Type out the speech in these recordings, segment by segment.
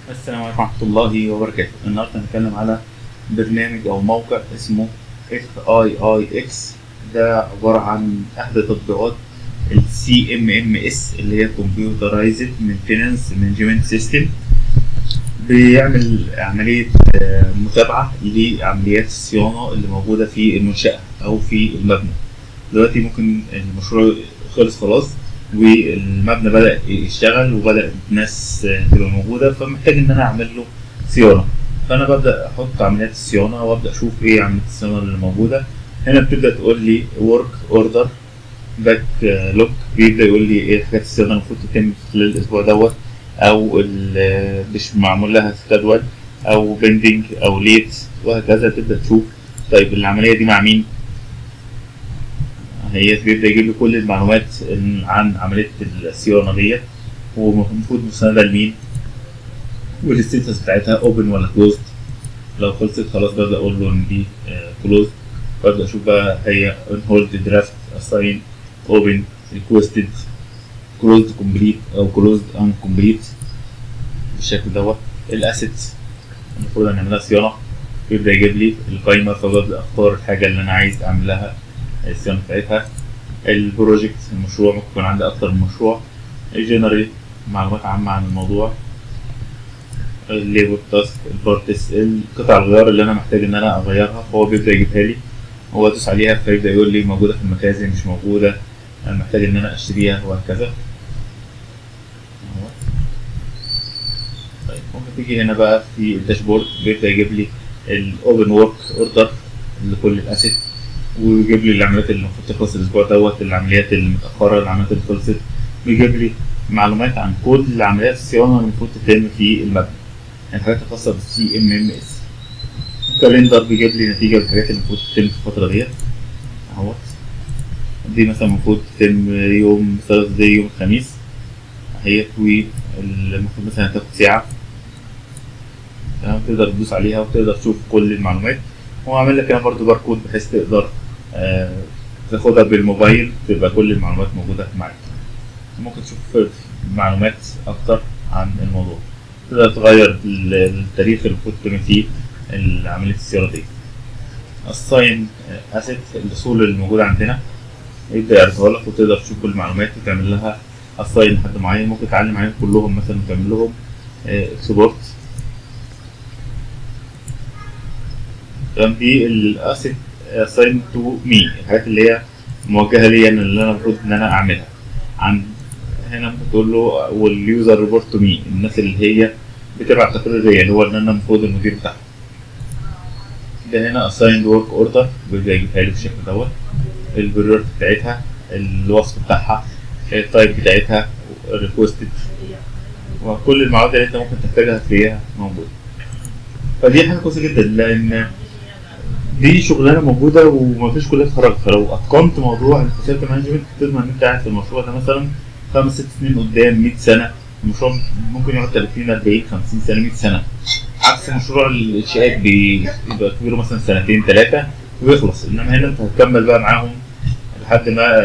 السلام عليكم ورحمة الله وبركاته. النهاردة هنتكلم على برنامج أو موقع اسمه FIIX. ده عبارة عن إحدى تطبيقات ال CMMS اللي هي Computerized Maintenance Management System. بيعمل عملية متابعة لعمليات الصيانة اللي موجودة في المنشأة أو في المبنى. دلوقتي ممكن المشروع خلص خلاص والمبنى بدأ يشتغل وبدأ الناس تبقى موجودة، فمحتاج إن أنا أعمل له صيانة. فأنا ببدأ أحط عمليات الصيانة وأبدأ أشوف إيه عمليات الصيانة اللي موجودة. هنا بتبدأ تقول لي work order باك لوك، بيبدأ يقول لي إيه حاجات الصيانة المفروض تتم خلال الأسبوع دوت، أو مش معمول لها سكادول أو بندنج أو ليت وهكذا. تبدأ تشوف طيب العملية دي مع مين. هي بيبدأ يجيب لي كل المعلومات عن عملية الصيانة ديت، ومفروض مساندة لمين، والستيتس بتاعتها اوبن ولا كلوزد. لو خلصت خلاص ببدأ أقول له إن دي كلوزد، ببدأ أشوف بقى هي اون هولد، درافت، اساين، اوبن، ريكوستد، كلوزد كومبليت أو كلوزد ان كومبليت بالشكل دوت. الاسيتس المفروض نعملها صيانة، بيبدأ يجيب لي القايمة، فببدأ أختار الحاجة اللي أنا عايز أعمل لها الصيانة بتاعتها. البروجكت المشروع ممكن يكون عندي أكتر من مشروع. الجنريت معلومات عامة عن الموضوع. الليبر تاسك، البارتس، القطع الغيار اللي أنا محتاج إن أنا أغيرها، فهو بيبدأ يجيبها لي، هو أدوس عليها فيبدأ يقول لي موجودة في المخازن مش موجودة، أنا محتاج إن أنا أشتريها وهكذا. طيب ممكن تيجي هنا بقى في الداشبورد، بيبدأ يجيب لي الأوبن ورك أوردر لكل الأسيت، ويجيب لي العمليات اللي المفروض تخلص الاسبوع دوت، العمليات المتاخره، العمليات اللي خلصت. بيجيب لي معلومات عن كل عمليات الصيانه اللي المفروض تتم في المبنى، يعني الحاجات الخاصه بالسي ام ام اس. الكالندر بيجيب لي نتيجه بالحاجات اللي المفروض تتم في الفتره ديت اهوت. دي مثلا المفروض تتم يوم ثلاثاء يوم الخميس اهيت، والمفروض مثلا تاخد ساعه. تمام، تقدر تدوس عليها وتقدر تشوف كل المعلومات. هو عامل لك هنا برضه باركود بحيث تقدر تاخدها بالموبايل، تبقى كل المعلومات موجودة معاك. ممكن تشوف معلومات أكتر عن الموضوع، تقدر تغير التاريخ اللي المفروض تتم فيه عملية الصيانة دي. assign asset، الأصول اللي موجودة عندنا يبدأ يعرضها لك، وتقدر تشوف كل المعلومات وتعمل لها assign لحد معين. ممكن تعلم عليهم كلهم مثلا وتعمل لهم export. تمام، دي الاسيت اساين تو مي، الحاجات اللي هي موجهه ليا انا، اللي انا المفروض ان انا اعملها. عن هنا ممكن تقول له واليوزر ريبورت تو مي، الناس اللي هي بتبعت تقرير ليا، اللي هو ان انا المفروض المدير بتاعها. ده هنا اسايند ورك اوردر، بيبدا يجيبها لي بالشكل دوت، البريورتي بتاعتها، الوصف بتاعها، التايب بتاعتها، ريكوستد، وكل المعلومات اللي انت ممكن تحتاجها تلاقيها موجوده. فدي حاجه كويسه جدا، لان دي شغلانه موجوده ومفيش كليه تخرج. فلو اتقنت موضوع الفاسيلتي مانجمنت تضمن ان انت قاعد في المشروع ده مثلا 5 6 سنين قدام، 100 سنه. المشروع ممكن يقعد 30 40 50 سنه، 100 سنه، عكس مشروع الانشاءات بيبقى كبيره مثلا سنتين 3 ويخلص. انما هنا انت هتكمل بقى معاهم لحد ما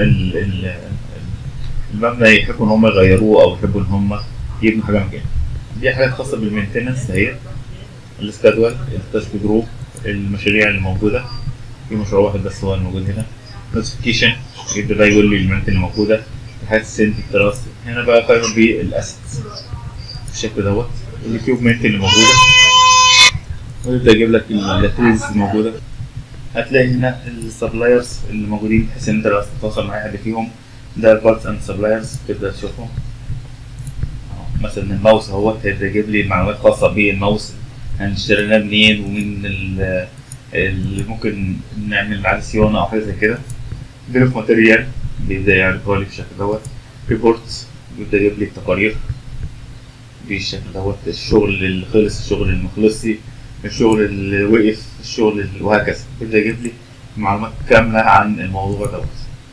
المبنى يحبوا ان هم يغيروه او يحبوا ان هم يبنوا حاجه مكانه. دي حاجات خاصه بالمينتنس اهي، السكادول، التاسك جروب، المشاريع اللي موجوده. في مشروع واحد بس هو الموجود هنا. نوتيفيكيشن يبدا بقى يقول لي المنت اللي موجوده، الحاجات السنت التراست. هنا بقى قائمه بالاسيتس بالشكل دوت، الاكيوبمنت اللي موجوده، ويبدا يجيب لك التولز الموجوده. هتلاقي هنا السبلايرز اللي موجودين بحيث ان انت لو تتواصل مع اي حد فيهم. ده البارتس اند سبلايرز، تبدا تشوفهم. مثلا الماوس اهوت، هيبدا يجيب لي معلومات خاصه بالماوس، هنشتريناه منين، ومن اللي ممكن نعمل عليه صيانة أو حاجة زي كده. بيل اوف ماتيريال بيبدأ يعرضها لي بالشكل دوت. ريبورتس بيبدأ يجيب لي التقارير بالشكل دوت، الشغل اللي خلص، الشغل اللي مخلصش، الشغل اللي وقف، الشغل اللي وهكذا. بيبدأ يجيب لي معلومات كاملة عن الموضوع دوت.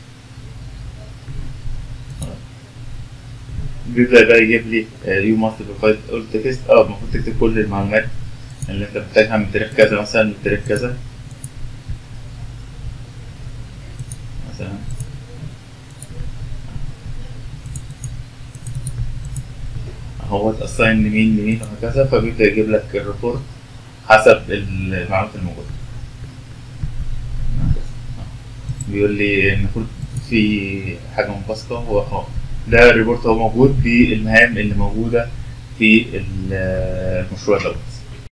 بيبدأ بقى يجيب لي يو ماست بروفايد اول تكست، المفروض تكتب كل المعلومات اللي انت محتاجها من تاريخ كذا مثلا لتاريخ كذا مثلا. هو اتأساين لمين لمين وهكذا، فبيبدأ يجيب لك الريبورت حسب المعلومات الموجودة. بيقول لي المفروض في حاجة منبثقة، هو ده الريبورت هو موجود بالمهام اللي موجودة في المشروع دوت.